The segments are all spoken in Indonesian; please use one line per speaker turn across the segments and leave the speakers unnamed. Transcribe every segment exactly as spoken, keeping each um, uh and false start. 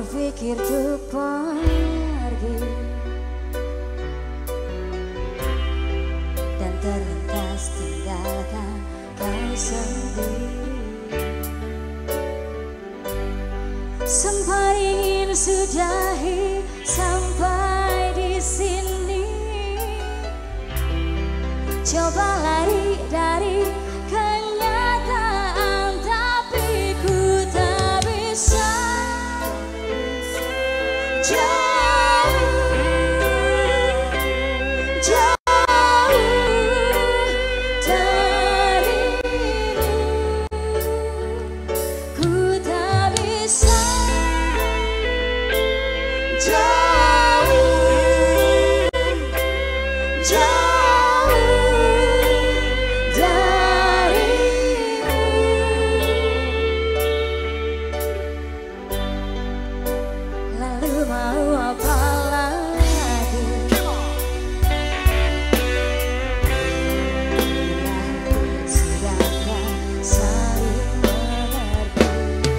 Kupikir tuh pergi dan terlintas tinggalkan kau sendiri. Sempat ingin sudahi sampai di sini, coba lari dari kenyataan, tapi ku tak bisa. Jauh, jauh darimu, ku tak bisa. Jauh, jauh darimu. Lalu mau apa lagi? Bila sudah tak saling mengerti,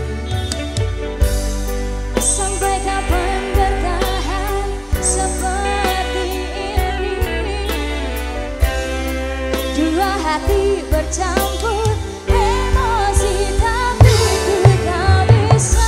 sampai kapan bertahan seperti ini? Dua hati bercampur emosi, tapi ku tak bisa.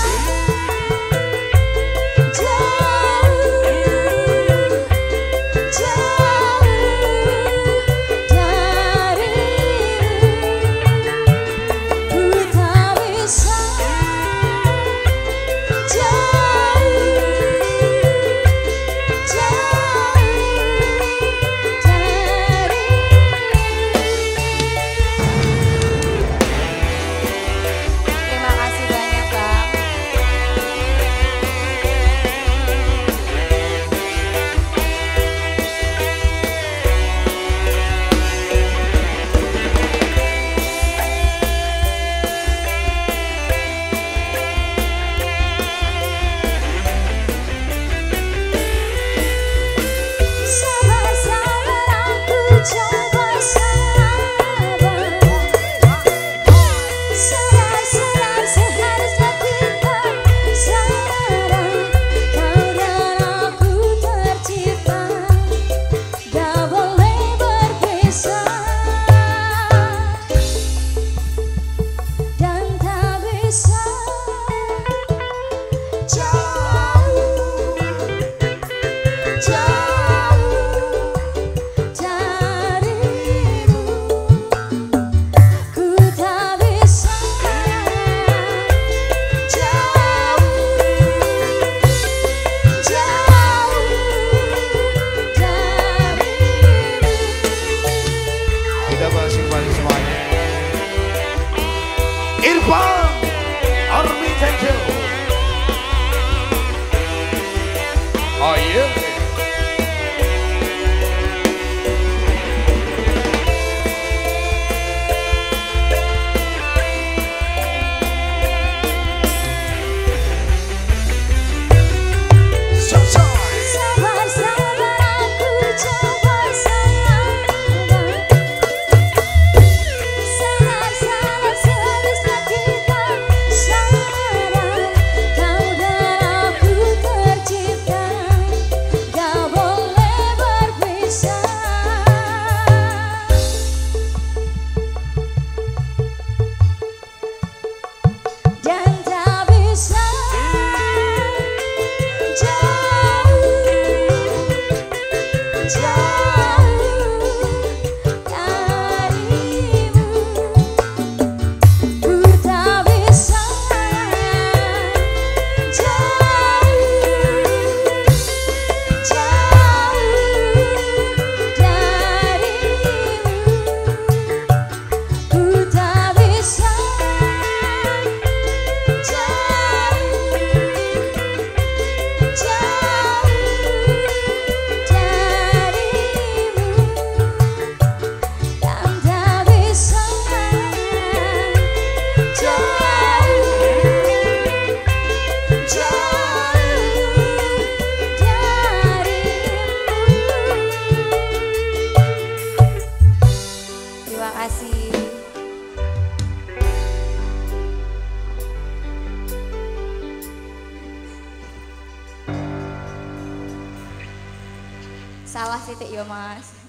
Irfan Army Angel. Oh iya.
Salah titik ya Mas.